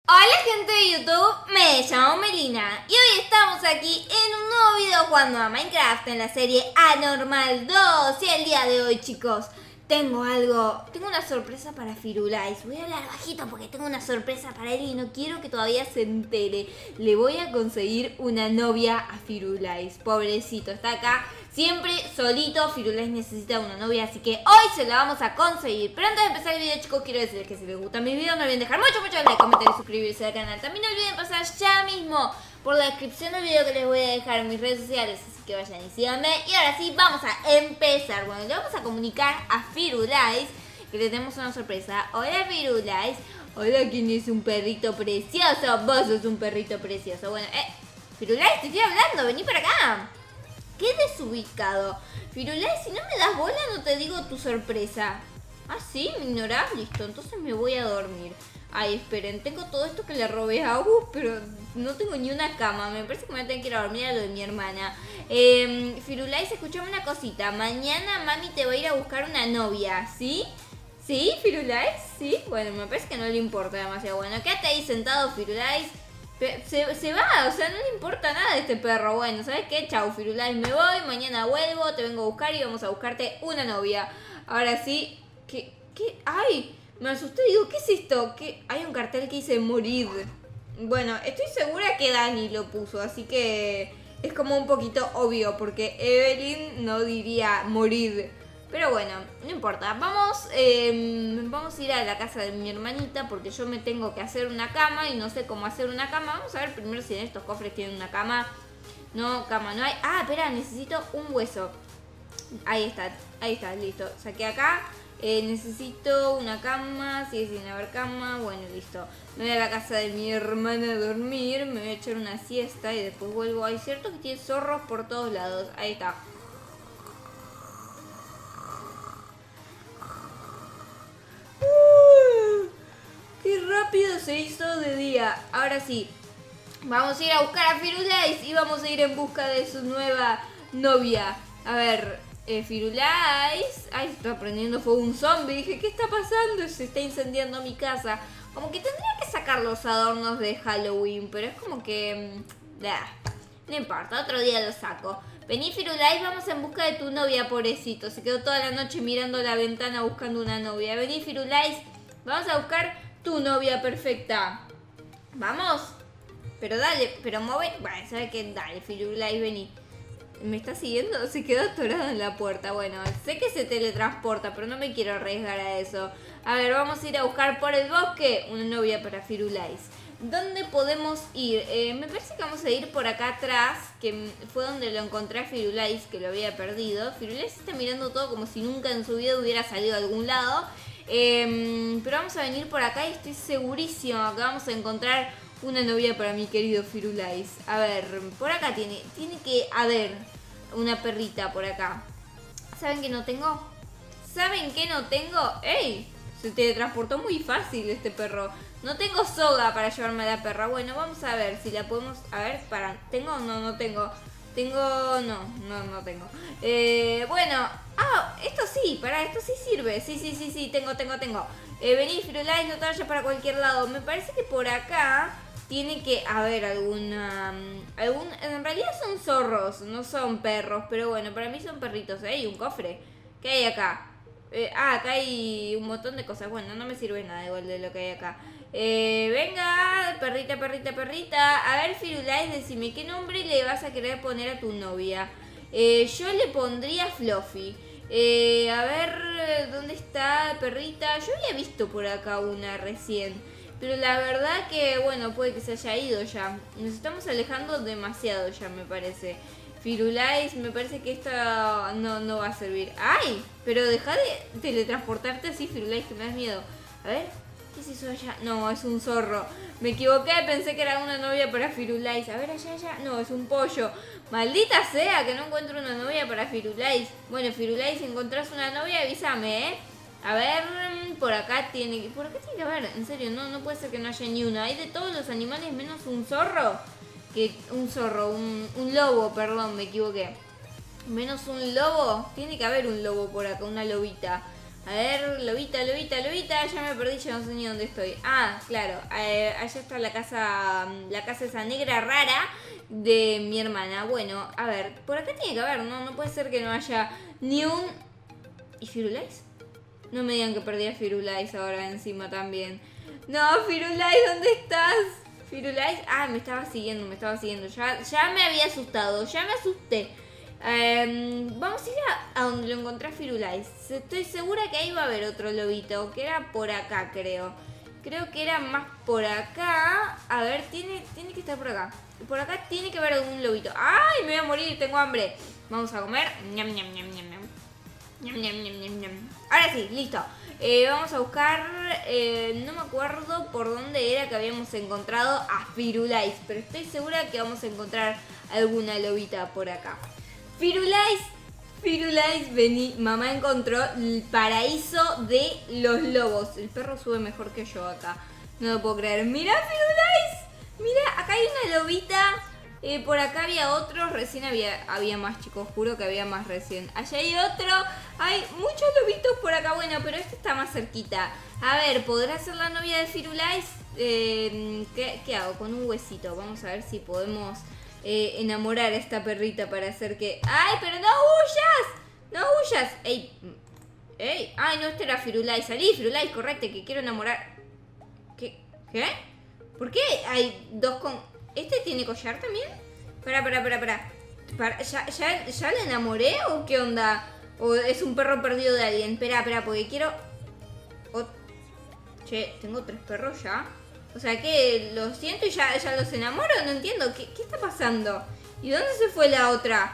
Hola gente de YouTube, me llamo Melina y hoy estamos aquí en un nuevo video jugando a Minecraft en la serie Anormal 2. Y el día de hoy, chicos, tengo una sorpresa para Firulais. Voy a hablar bajito porque tengo una sorpresa para él y no quiero que todavía se entere. Le voy a conseguir una novia a Firulais. Pobrecito, está acá siempre solito. Firulais necesita una novia, así que hoy se la vamos a conseguir. Pero antes de empezar el video, chicos, quiero decirles que si les gustan mis videos no olviden dejar mucho like, comentar y suscribirse al canal. También no olviden pasar ya mismo por la descripción del video que les voy a dejar en mis redes sociales, así que vayan y síganme. Y ahora sí, vamos a empezar. Bueno, le vamos a comunicar a Firulais que le tenemos una sorpresa. Hola Firulais. Hola, ¿quién es un perrito precioso? Vos sos un perrito precioso. Bueno, Firulais, te estoy hablando, vení para acá. Qué desubicado. Firulais, si no me das bola no te digo tu sorpresa. Ah, ¿sí? ¿Me ignorás? Listo, entonces me voy a dormir. Ay, esperen, tengo todo esto que le robé a Agus, pero no tengo ni una cama. Me parece que me voy a tener que ir a dormir a lo de mi hermana. Firulais, escuchame una cosita. Mañana mami te va a ir a buscar una novia, ¿sí? ¿Sí, Firulais? ¿Sí? Bueno, me parece que no le importa demasiado. Bueno, quédate ahí sentado, Firulais. Se va, o sea, no le importa nada a este perro. Bueno, ¿sabes qué? Chau, Firulais, me voy. Mañana vuelvo, te vengo a buscar y vamos a buscarte una novia. Ahora sí, ¿qué? ¡Ay! Me asusté, digo, ¿qué es esto? ¿Qué? Hay un cartel que dice morir. Bueno, estoy segura que Dani lo puso, así que es como un poquito obvio, porque Evelyn no diría morir. Pero bueno, no importa. Vamos a ir a la casa de mi hermanita, porque yo me tengo que hacer una cama y no sé cómo hacer una cama. Vamos a ver primero si en estos cofres tienen una cama. No, cama no hay. Ah, espera, necesito un hueso. Ahí está, listo. Saqué acá. Necesito una cama, sigue sin haber cama. Bueno, listo. Me voy a la casa de mi hermana a dormir. Me voy a echar una siesta y después vuelvo. Hay cierto que tiene zorros por todos lados. Ahí está. ¡Qué rápido se hizo de día! Ahora sí, vamos a ir a buscar a Firulais y vamos a ir en busca de su nueva novia. A ver, Firulais. Ay, está prendiendo fuego un zombie. Dije, ¿qué está pasando? Se está incendiando mi casa. Como que tendría que sacar los adornos de Halloween, pero es como que... no importa, otro día lo saco. Vení, Firulais, vamos en busca de tu novia, pobrecito. Se quedó toda la noche mirando la ventana buscando una novia. Vení, Firulais, vamos a buscar tu novia perfecta. ¿Vamos? Pero dale, pero mueve... Bueno, ¿sabes qué? Dale, Firulais, vení. ¿Me está siguiendo? Se quedó atorado en la puerta. Bueno, sé que se teletransporta, pero no me quiero arriesgar a eso. A ver, vamos a ir a buscar por el bosque una novia para Firulais. ¿Dónde podemos ir? Me parece que vamos a ir por acá atrás, que fue donde lo encontré a Firulais, que lo había perdido. Firulais está mirando todo como si nunca en su vida hubiera salido a algún lado. Pero vamos a venir por acá y estoy segurísima que vamos a encontrar una novia para mi querido Firulais. A ver, por acá tiene que haber una perrita por acá. ¿Saben que no tengo? ¿Saben que no tengo? ¡Ey! Se teletransportó muy fácil este perro. No tengo soga para llevarme a la perra. Bueno, vamos a ver si la podemos... A ver, para. ¿Tengo? No, no tengo. No tengo. Bueno. Ah, esto sí, para, esto sí sirve. Sí, tengo. Vení, Firulais, no te vayas para cualquier lado. Me parece que por acá tiene que haber alguna... En realidad son zorros, no son perros. Pero bueno, para mí son perritos. Hay un cofre. ¿Qué hay acá? Acá hay un montón de cosas. Bueno, no me sirve nada igual de lo que hay acá. Venga, perrita. A ver, Firulais, decime, ¿qué nombre le vas a querer poner a tu novia? Yo le pondría Fluffy. A ver, ¿dónde está perrita? Yo había visto por acá una recién. Pero la verdad que, bueno, puede que se haya ido ya. Nos estamos alejando demasiado ya, me parece. Firulais, me parece que esta no va a servir. ¡Ay! Pero deja de teletransportarte así, Firulais, que me das miedo. A ver, ¿qué es eso allá? No, es un zorro. Me equivoqué, pensé que era una novia para Firulais. A ver, allá. No, es un pollo. Maldita sea que no encuentro una novia para Firulais. Bueno, Firulais, si encontrás una novia, avísame, ¿eh? A ver, por acá tiene que haber. En serio, no puede ser que no haya ni una. Hay de todos los animales menos un zorro. Un lobo, perdón, me equivoqué. Menos un lobo. Tiene que haber un lobo por acá, una lobita. A ver, lobita, lobita, lobita. Ya me perdí, ya no sé ni dónde estoy. Ah, claro. Allá está la casa esa negra rara de mi hermana. Bueno, a ver, por acá tiene que haber, ¿no? No puede ser que no haya ni un... ¿Y Firulais? No me digan que perdí a Firulais ahora encima también. No, Firulais, ¿dónde estás? Firulais, me estaba siguiendo. Ya me había asustado, ya me asusté. Vamos a ir a donde lo encontré a Firulais. Estoy segura que ahí va a haber otro lobito, que era por acá, creo. Creo que era más por acá. A ver, tiene que estar por acá. Por acá tiene que haber algún lobito. ¡Ay, me voy a morir! Tengo hambre. Vamos a comer. Ñam, ñam, ñam, ñam, ñam. Ñam, ñam, ñam, ñam, ñam. Ahora sí, listo. Vamos a buscar, no me acuerdo por dónde era que habíamos encontrado a Firulais, pero estoy segura que vamos a encontrar alguna lobita por acá. Firulais, vení, mamá encontró el paraíso de los lobos. El perro sube mejor que yo acá, no lo puedo creer. Mira, Firulais, mira, acá hay una lobita. Por acá había otro, recién había más, chicos, juro que había más recién. Allá hay otro, hay muchos lobitos por acá, bueno, pero este está más cerquita. A ver, ¿podrá ser la novia de Firulais? ¿Qué hago? Con un huesito, vamos a ver si podemos enamorar a esta perrita para hacer que... ¡Ay, pero no huyas! ¡No huyas! ¡Ey! ¡Ay, no, este era Firulais! ¡Salí, Firulais, correcte, que quiero enamorar! ¿Qué? ¿Por qué hay dos con...? ¿Este tiene collar también? ¿Ya le enamoré o qué onda? ¿O es un perro perdido de alguien? Espera, porque quiero... Che, tengo 3 perros ya. O sea que lo siento y ya los enamoro. No entiendo. ¿Qué está pasando? ¿Y dónde se fue la otra?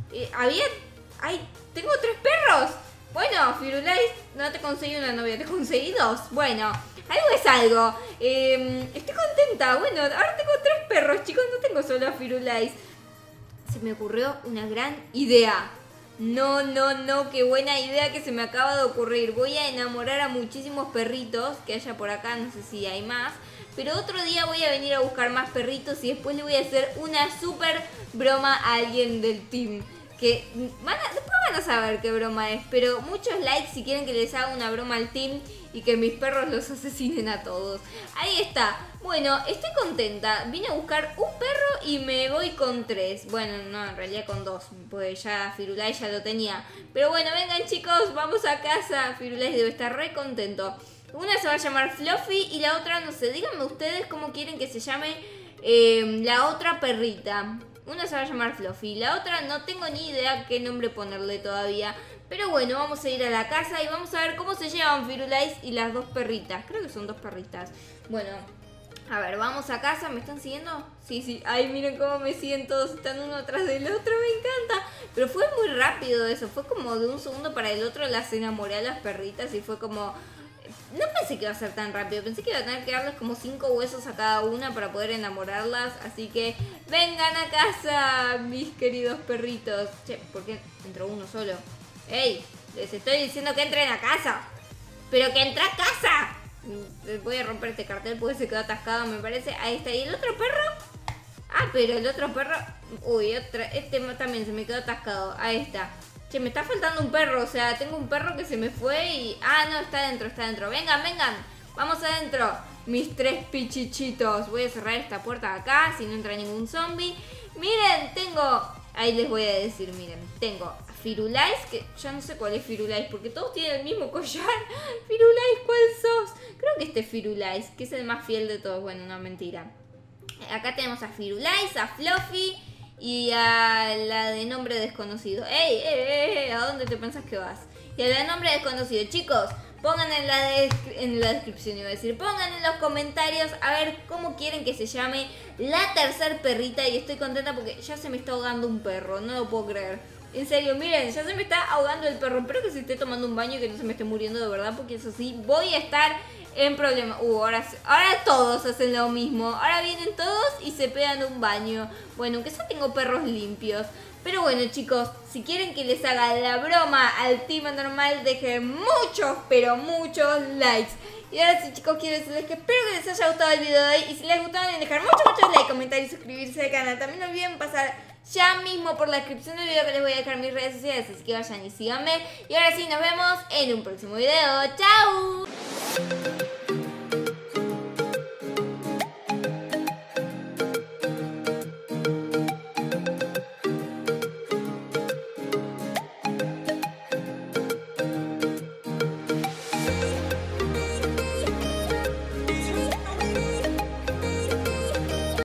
Tengo 3 perros. Bueno, Firulais, no te conseguí una novia, te conseguí 2. Bueno, algo es algo. Estoy contenta. Bueno, ahora tengo 3 perros, chicos. No tengo solo a Firulais. Se me ocurrió una gran idea. No, qué buena idea que se me acaba de ocurrir. Voy a enamorar a muchísimos perritos que haya por acá, no sé si hay más. Pero otro día voy a venir a buscar más perritos y después le voy a hacer una super broma a alguien del team. Que después van a saber qué broma es, pero muchos likes si quieren que les haga una broma al team y que mis perros los asesinen a todos. Ahí está. Bueno, estoy contenta. Vine a buscar un perro y me voy con 3. Bueno, no, en realidad con 2, pues ya Firulais ya lo tenía. Pero bueno, vengan chicos, vamos a casa. Firulais debe estar re contento. Una se va a llamar Fluffy y la otra, no sé, díganme ustedes cómo quieren que se llame la otra perrita. Una se va a llamar Fluffy, la otra no tengo ni idea qué nombre ponerle todavía. Pero bueno, vamos a ir a la casa y vamos a ver cómo se llevan Firulais y las 2 perritas. Creo que son 2 perritas. Bueno, a ver, vamos a casa. ¿Me están siguiendo? Sí. Ay, miren cómo me siguen todos. Están uno atrás del otro, me encanta. Pero fue muy rápido eso. Fue como de un segundo para el otro las enamoré a las perritas y fue como... No pensé que iba a ser tan rápido, pensé que iba a tener que darles como 5 huesos a cada una para poder enamorarlas, así que vengan a casa, mis queridos perritos. Che, ¿por qué entró uno solo? ¡Ey! Les estoy diciendo que entren a casa. ¡Pero que entra a casa! Voy a romper este cartel porque se quedó atascado, me parece. Ahí está, ¿y el otro perro? Pero el otro perro... Uy, este también se me quedó atascado, ahí está. Che, me está faltando un perro, o sea, tengo un perro que se me fue y... no, está adentro. Vengan, vamos adentro, mis 3 pichichitos. Voy a cerrar esta puerta de acá, si no entra ningún zombie. Miren, tengo... Ahí les voy a decir, miren, tengo a Firulais, que ya no sé cuál es Firulais, porque todos tienen el mismo collar. Firulais, ¿cuál sos? Creo que este es Firulais, que es el más fiel de todos. Bueno, no, mentira. Acá tenemos a Firulais, a Fluffy... Y a la de nombre desconocido. ¡Ey! ¿A dónde te pensás que vas? Y a la de nombre desconocido. Chicos, pongan en la descripción, iba a decir. Pongan en los comentarios a ver cómo quieren que se llame la tercer perrita. Y estoy contenta porque ya se me está ahogando un perro. No lo puedo creer. En serio, miren, ya se me está ahogando el perro. Espero que se esté tomando un baño y que no se me esté muriendo de verdad. Porque eso sí, voy a estar en problema. Ahora todos hacen lo mismo. Ahora vienen todos y se pegan un baño. Bueno, aunque ya tengo perros limpios. Pero bueno, chicos, si quieren que les haga la broma al team normal, dejen muchos, pero muchos likes. Y ahora sí, chicos, quiero decirles que espero que les haya gustado el video de hoy. Y si les gustó, no olviden dejar muchos like, comentar y suscribirse al canal. También no olviden pasar ya mismo por la descripción del video que les voy a dejar mis redes sociales. Así que vayan y síganme. Y ahora sí, nos vemos en un próximo video. ¡Chao!